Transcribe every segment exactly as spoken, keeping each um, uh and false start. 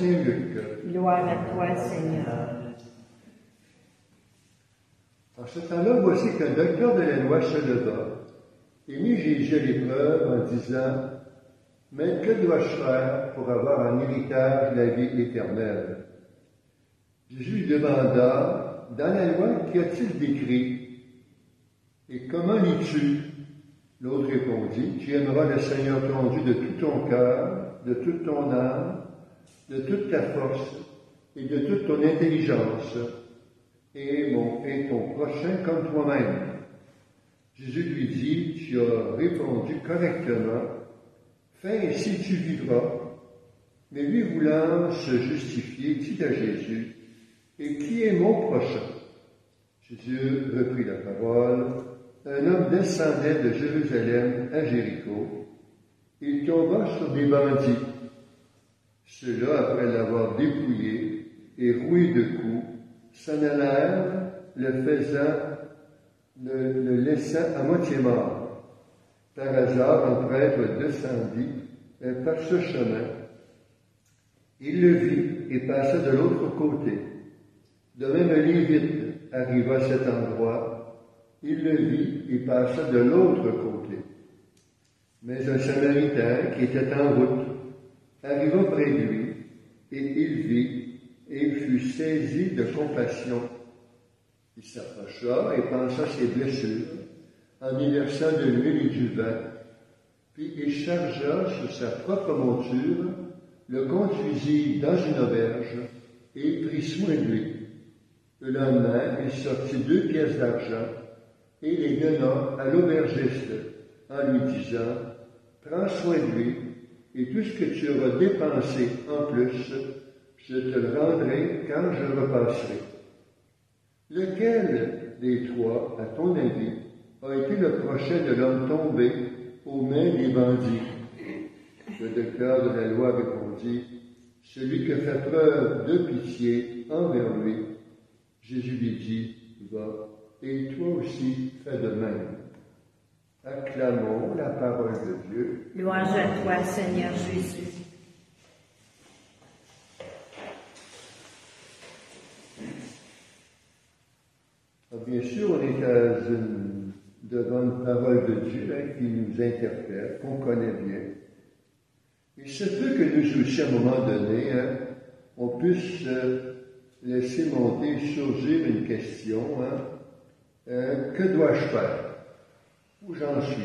Saint Luc. Gloire à toi, Seigneur. En ce temps-là, voici qu'un docteur de la loi se leva et mit Jésus à l'épreuve en disant, « Mais que dois-je faire pour avoir en héritage la vie éternelle? » Jésus lui demanda, « Dans la loi, qu'y a-t-il d'écrit? Et comment lis-tu? » L'autre répondit, « Tu aimeras le Seigneur ton Dieu de tout ton cœur, de toute ton âme, de toute ta force et de toute ton intelligence, et, mon, et ton prochain comme toi-même. » Jésus lui dit, « Tu as répondu correctement, fais ainsi tu vivras. » Mais lui voulant se justifier, dit à Jésus, « Et qui est mon prochain? » Jésus reprit la parole. Un homme descendait de Jérusalem à Jéricho. Il tomba sur des bandits. Ceux-là, après l'avoir dépouillé et roué de coups, s'en allèrent, le faisant, le, le laissant à moitié mort. Par hasard, un prêtre descendit par ce chemin. Il le vit et passa de l'autre côté. De même, un Lévite arriva à cet endroit. Il le vit et passa de l'autre côté. Mais un Samaritain qui était en route arriva près de lui, et il vit, et il fut saisi de compassion. Il s'approcha et pansa ses blessures, en y versant de l'huile et du vin, puis il chargea sur sa propre monture, le conduisit dans une auberge, et prit soin de lui. Le lendemain, il sortit deux pièces d'argent, et les donna à l'aubergiste, en lui disant, « Prends soin de lui, et tout ce que tu auras dépensé en plus, je te le rendrai quand je repasserai. » Lequel des trois, à ton avis, a été le prochain de l'homme tombé aux mains des bandits? Le docteur de la loi répondit, « Celui qui fait preuve de pitié envers lui. » Jésus lui dit, « Va, et toi aussi fais de même. » Acclamons la parole de Dieu. Louange à toi, Seigneur Jésus. Alors, bien sûr, on est à une, devant une parole de Dieu hein, qui nous interpelle, qu'on connaît bien. Il se peut que nous aussi, à un moment donné, hein, on puisse euh, laisser monter, surgir une question, hein, euh, que dois-je faire? Où j'en suis?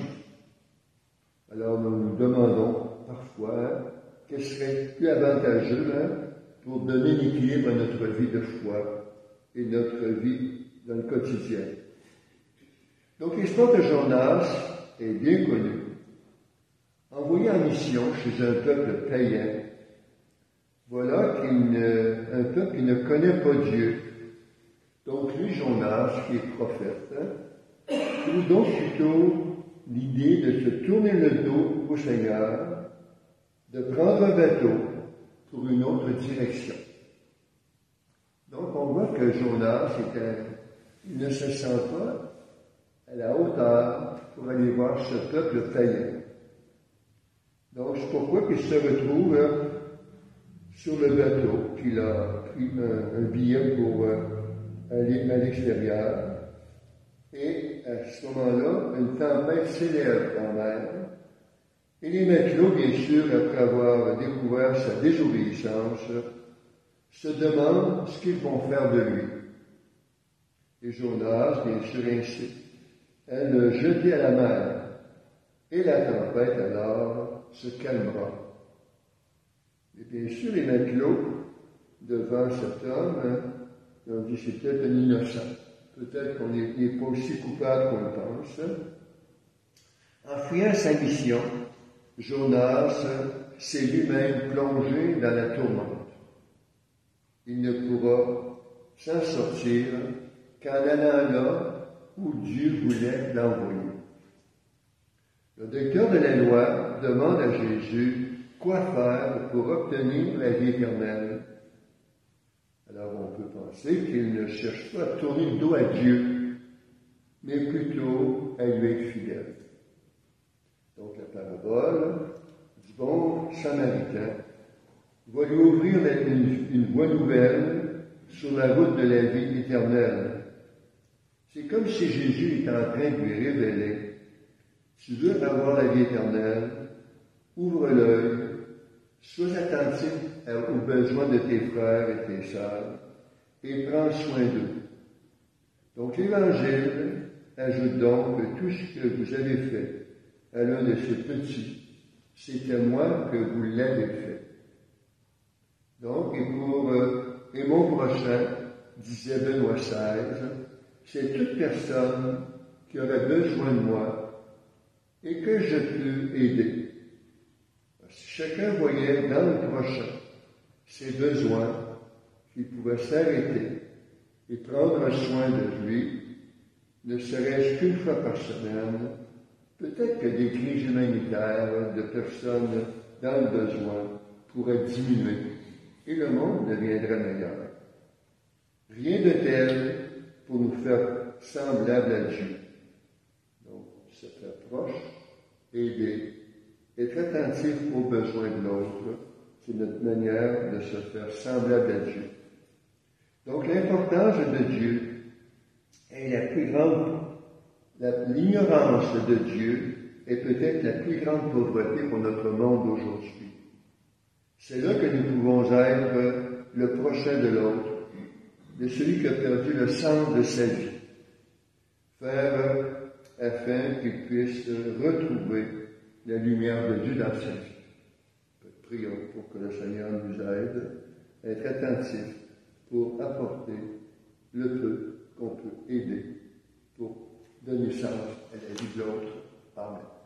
Alors nous nous demandons parfois hein, qu'est-ce qui serait plus avantageux hein, pour donner l'équilibre à notre vie de foi et notre vie dans le quotidien. Donc l'histoire de Jonas est bien connue. Envoyé en mission chez un peuple païen, voilà qu'un peuple qui ne connaît pas Dieu. Donc lui, Jonas, qui est prophète, hein, trouve donc plutôt l'idée de se tourner le dos au Seigneur, de prendre un bateau pour une autre direction. Donc on voit que Jonas était, il ne se sent pas à la hauteur pour aller voir ce peuple païen. Donc c'est pourquoi il se retrouve hein, sur le bateau, qu'il a pris un, un billet pour euh, aller à l'extérieur. Et à ce moment-là, une tempête s'élève en mer. Et les matelots, bien sûr, après avoir découvert sa désobéissance, se demandent ce qu'ils vont faire de lui. Et Jonas, bien sûr, incite à le jeter à la mer. Et la tempête, alors, se calmera. Et bien sûr, les matelots, devant cet homme, hein, ont dit c'est peut-être un innocent. Peut-être qu'on n'est pas aussi coupable qu'on le pense. En fuyant sa mission, Jonas s'est lui-même plongé dans la tourmente. Il ne pourra s'en sortir qu'en allant là où Dieu voulait l'envoyer. Le docteur de la loi demande à Jésus quoi faire pour obtenir la vie éternelle. Alors on peut penser qu'il ne cherche pas à tourner le dos à Dieu, mais plutôt à lui être fidèle. Donc la parabole du bon Samaritain va lui ouvrir une, une voie nouvelle sur la route de la vie éternelle. C'est comme si Jésus est en train de lui révéler, tu veux avoir la vie éternelle, ouvre l'œil, sois attentif aux besoins de tes frères et tes sœurs, et prends soin d'eux. Donc l'Évangile ajoute donc que tout ce que vous avez fait à l'un de ces petits, c'était moi que vous l'avez fait. Donc, et pour euh, et mon prochain, disait Benoît seize, c'est toute personne qui aurait besoin de moi et que je peux aider. Si chacun voyait dans le prochain ses besoins, qu'il pouvait s'arrêter et prendre soin de lui, ne serait-ce qu'une fois par semaine, peut-être que des crises humanitaires de personnes dans le besoin pourraient diminuer et le monde deviendrait meilleur. Rien de tel pour nous faire semblables à Dieu. Donc, se faire proche, aider, être attentif aux besoins de l'autre, c'est notre manière de se faire semblable à Dieu. Donc, l'importance de Dieu est la plus grande. La, l'ignorance de Dieu est peut-être la plus grande pauvreté pour notre monde aujourd'hui. C'est là que nous pouvons être le prochain de l'autre, de celui qui a perdu le sens de sa vie, faire afin qu'il puisse retrouver la lumière de Dieu dans sa vie. Prions pour que le Seigneur nous aide à être attentifs pour apporter le peu qu'on peut aider pour donner sens à la vie de l'autre. Amen.